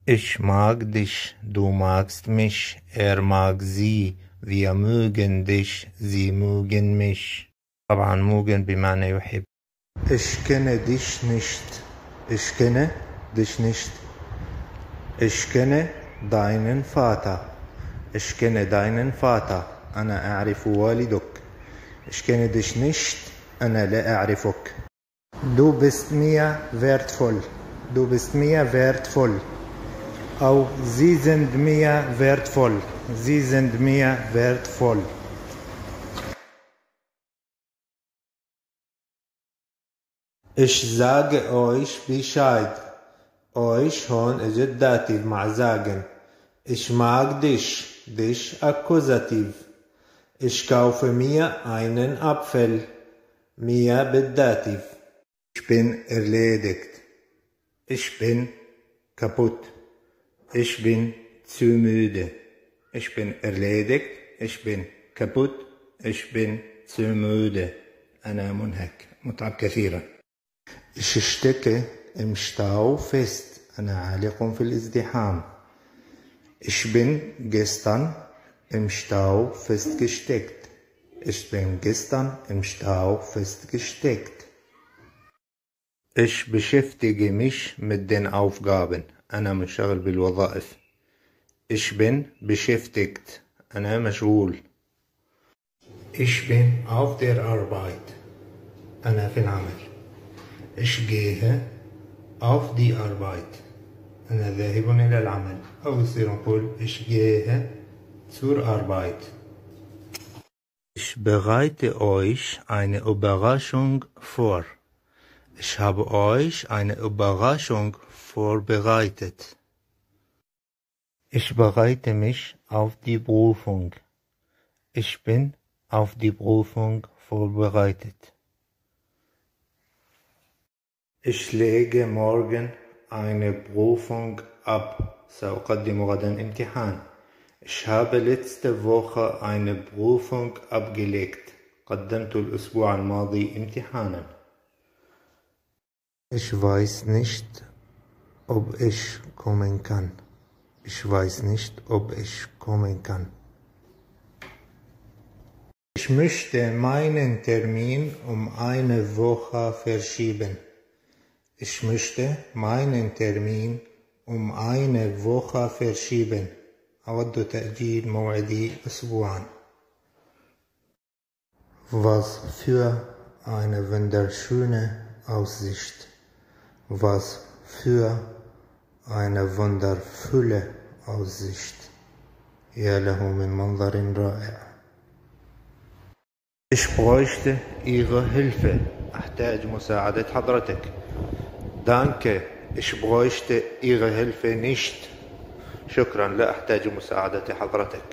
Ich mag dich, du magst mich, er mag sie, wir mögen dich, sie mögen mich. طبعا موجن بمعنى يحب. Ich kenne dich nicht. Ich kenne dich nicht. Ich kenne deinen Vater. Ich kenne deinen Vater. أنا أعرف والدك. Ich kenne dich nicht. أنا لا أعرفك. Du bist mir wertvoll. Du bist mir wertvoll. أو Sie sind mir wertvoll. Sie sind mir wertvoll. Ich sage euch Bescheid. Euch هون اجت داتيف مع sagen. Ich mag dich. Dich Akkusativ. Ich kaufe mir einen Apfel. Mir بالداتيف. Ich bin erledigt. Ich bin kaputt. Ich bin zu müde. Ich bin erledigt. Ich bin kaputt. Ich bin zu müde. أنا منهك. متعب كثيرا. Ich stecke im Stau fest. أنا عالق في الازدحام. Ich bin gestern im Stau festgesteckt. Ich bin gestern im Stau festgesteckt. Ich beschäftige mich mit den Aufgaben. أنا منشغل بالوظائف. Ich bin beschäftigt. أنا مشغول. Ich bin auf der Arbeit. أنا في العمل. Ich gehe auf die Arbeit. أنا ذاهب إلى العمل. أو يصير نقول ich gehe zur Arbeit. Ich bereite euch eine Überraschung vor. Ich habe euch eine Überraschung vorbereitet. Ich bereite mich auf die Prüfung. Ich bin auf die Prüfung vorbereitet. Ich lege morgen eine Prüfung ab. سأقدم غدا امتحان. Ich habe letzte Woche eine Prüfung abgelegt. قدمت الأسبوع الماضي امتحانا. Ich weiß nicht, ob ich kommen kann. Ich weiß nicht, ob ich kommen kann. Ich möchte meinen Termin um eine Woche verschieben. Ich möchte meinen Termin um eine Woche verschieben. أود تأجيل موعدي أسبوعا. Was für eine wunderschöne Aussicht. Was für eine wundervolle Aussicht. يا له من منظر رائع. Ich bräuchte Ihre Hilfe. أحتاج مساعدة حضرتك. Danke. Ich bräuchte Ihre Hilfe nicht. شكرا لا أحتاج مساعدة حضرتك.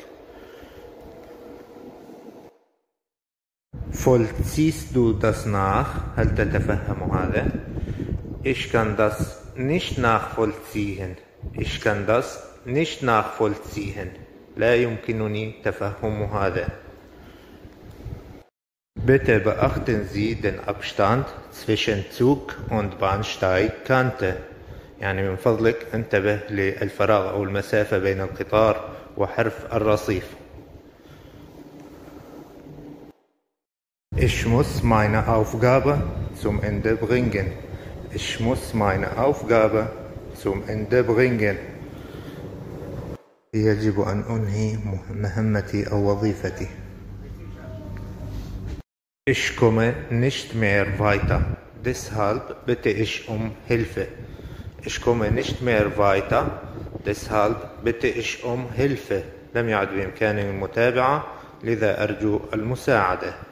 Vollziehst du das nach? هل تتفهم هذا؟ Ich kann das nicht nachvollziehen. Ich kann das nicht nachvollziehen. لا يمكنني تفهم هذا. Bitte beachten Sie den Abstand zwischen Zug und Bahnsteigkante. يعني من فضلك انتبه للفراغ أو المسافة بين القطار وحرف الرصيف. Ich muss meine Aufgabe zum Ende bringen. Ich muss meine Aufgabe zum Ende bringen. يجب أن أنهي مهمتي أو وظيفتي. Ich komme nicht mehr weiter. Deshalb bitte ich um Hilfe. Ich komme nicht mehr weiter. Deshalb bitte ich um Hilfe. لم يعد بإمكاني المتابعة لذا أرجو المساعدة.